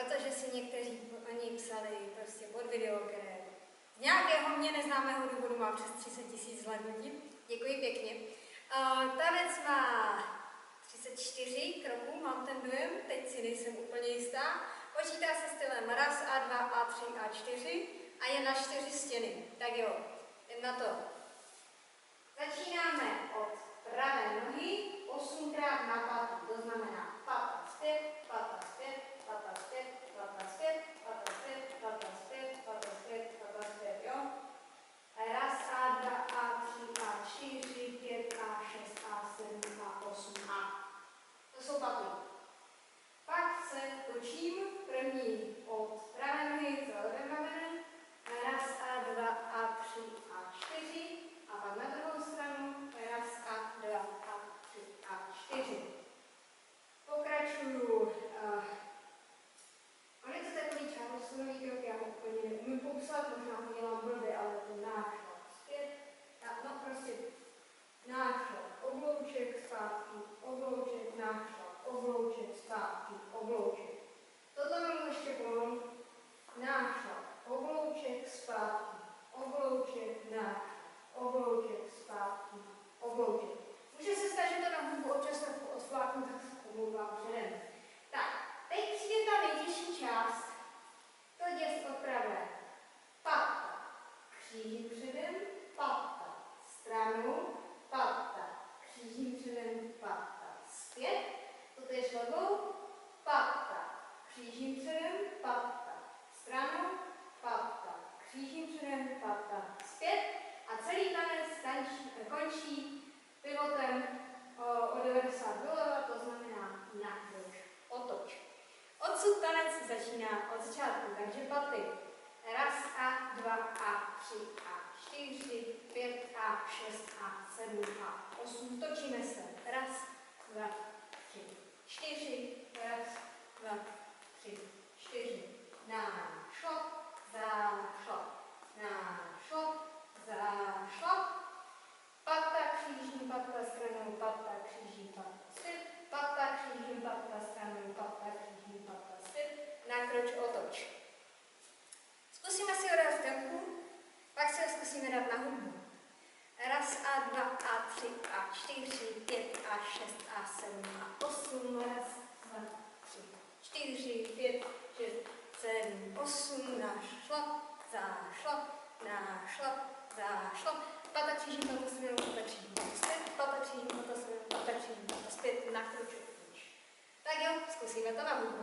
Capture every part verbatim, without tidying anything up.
protože si někteří o ní psali prostě pod video, které z nějakého mě neznámého důvodu má přes třicet tisíc zhlédnutí. Děkuji pěkně. Uh, tanec má třicet čtyři kroků, mám ten dojem, teď si nejsem úplně jistá. Počítá se stylem raz, A dva, A tři, A čtyři a je na čtyři stěny. Tak jo, jdem na to. Začínáme od pravé nohy, osmkrát na patu, to znamená pata zpět, pata zpět, pata zpět, pata zpět, pata zpět, pata zpět, pata zpět, pata zpět, jo? A raz, A dva, A tři, A čtyři, pět, A šest, A sedm, A osm, A. To jsou paty. Pak se točím první od pravé nohy, co ode ramene, raz, A dva, A tři, A čtyři, a pak na druhou stranu raz, A dva, A tři, A čtyři. Pokračuju. Uh, on je to takový čárosunový krok, já ho úplně neumím popsat, možná ho dělám blbě, ale to nášlap zpět. No prostě nášlap, oblouček, zpátky, oblouček, nášlap, oblouček, zpátky, oblouček. Tohle mám ještě pomalu. Nášlap, oblouček, zpátky, oblouček, nášlap, oblouček, zpátky, oblouček. Může se stát, že to na hudbu občas trochu odfláknu, tak se omlouvám předem. Tak, teď přijde ta nejtěžší část. To děs od pravé. Pata, křížím předem, pata, stranou, pata, křížím předem, pata, zpět. Toto je levou, pata, křížím předem, pata, stranou, pata, křížím předem, pata, zpět. A celý tanec tančí, končí pivotem o devadesát doleva, to znamená nakroč, otoč. Odsud tanec začíná od začátku, takže paty. Raz, A, dva, A, tři, A, čtyři, pět, A, šest, A, sedm, A, osm. Točíme se. Raz, dva, tři, čtyři, raz, dva, tři, čtyři. Nášlap, zášlap, nášlap, zášlap. Pata, křížím, pata, stranou, pata, křížím, pata, zpět. Pata, křížím, pata, stranou, pata, křížím, pata, zpět. Nakroč, otoč. Zkusíme si ho dát v tempu, pak se zkusíme dát na hudbu. Raz, A dva, A tři, A čtyři, pět, A šest, A sedm, A osm. Raz, dva, tři, čtyři, pět, šest, sedm, osm. Nášlap, zášlap, nášlap, zášlap. Pata křížím, pata stranou, pata křížím, pata zpět, pata křížím, pata stranou, pata křížím, pata zpět, nakroč, otoč. Tak jo, zkusíme to na hudbu.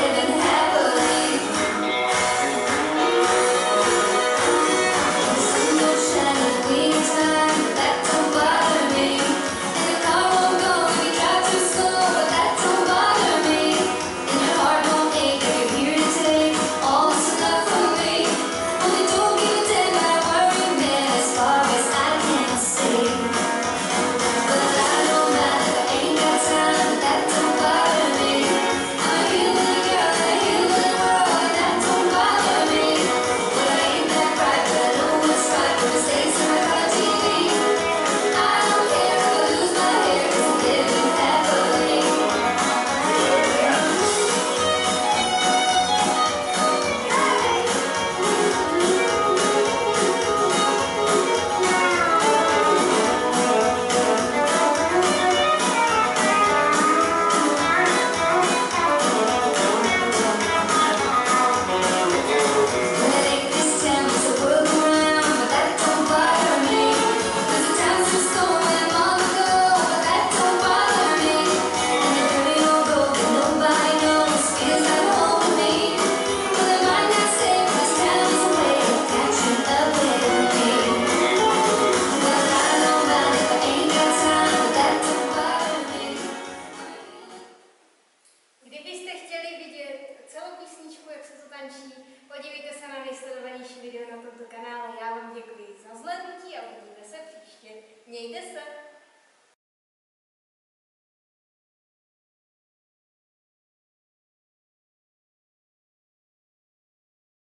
Happily. Mějte se.